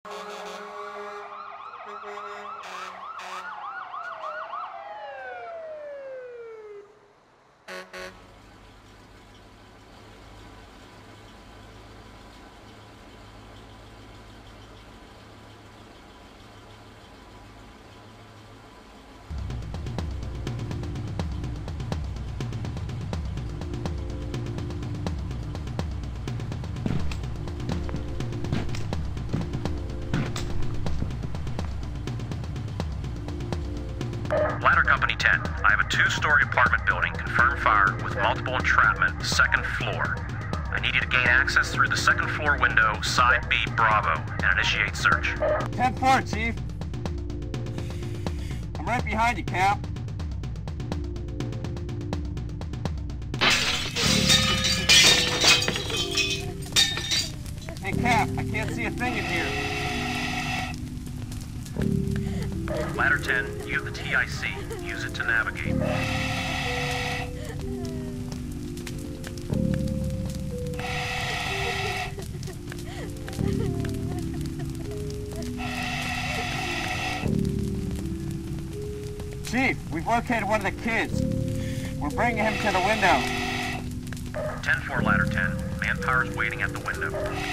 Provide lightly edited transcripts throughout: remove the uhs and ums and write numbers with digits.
Ladder Company 10. I have a two-story apartment building, confirmed fire with multiple entrapment, second floor. I need you to gain access through the second floor window, side B, Bravo, and initiate search. 10-4, Chief. I'm right behind you, Cap. Hey, Cap, I can't see a thing in here. Ladder 10, you have the TIC. Use it to navigate. Chief, we've located one of the kids. We're bringing him to the window. 10-4, Ladder 10. Manpower's waiting at the window.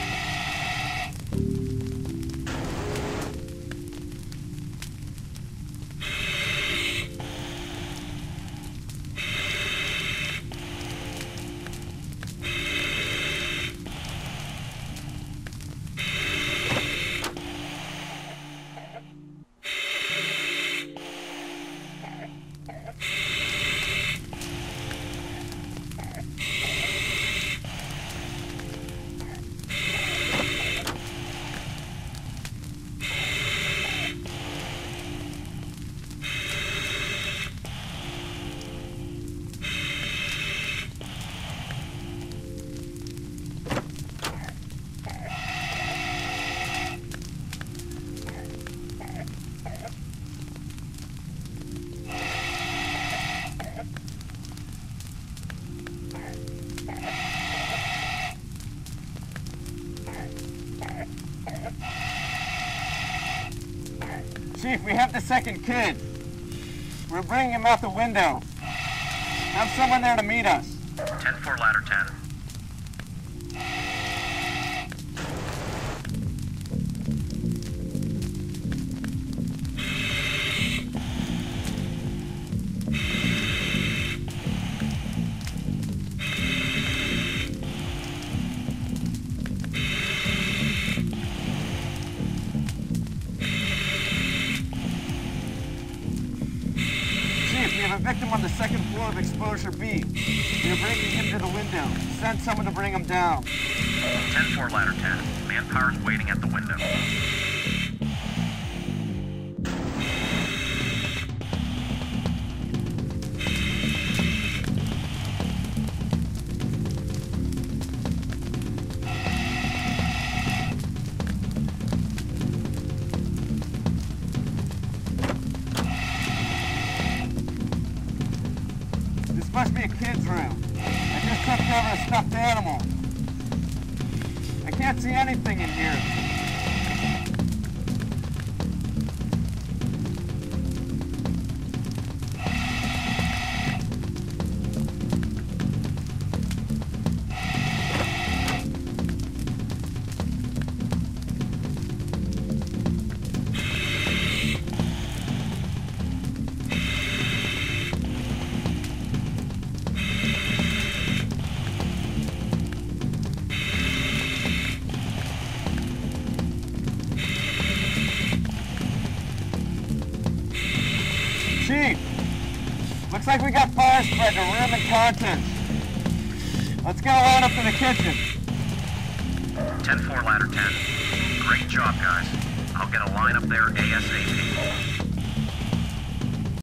Chief, we have the second kid. We're bringing him out the window. Have someone there to meet us. 10-4, Ladder 10. We have a victim on the second floor of Exposure B. We are bringing him to the window. Send someone to bring him down. 10-4, Ladder 10. Manpower's waiting at the window. This must be a kid's room. I just tripped over a stuffed animal. I can't see anything in here. Chief, looks like we got fire spread to room and contents. Let's get on up to the kitchen. 10-4, Ladder 10. Great job, guys. I'll get a line up there ASAP.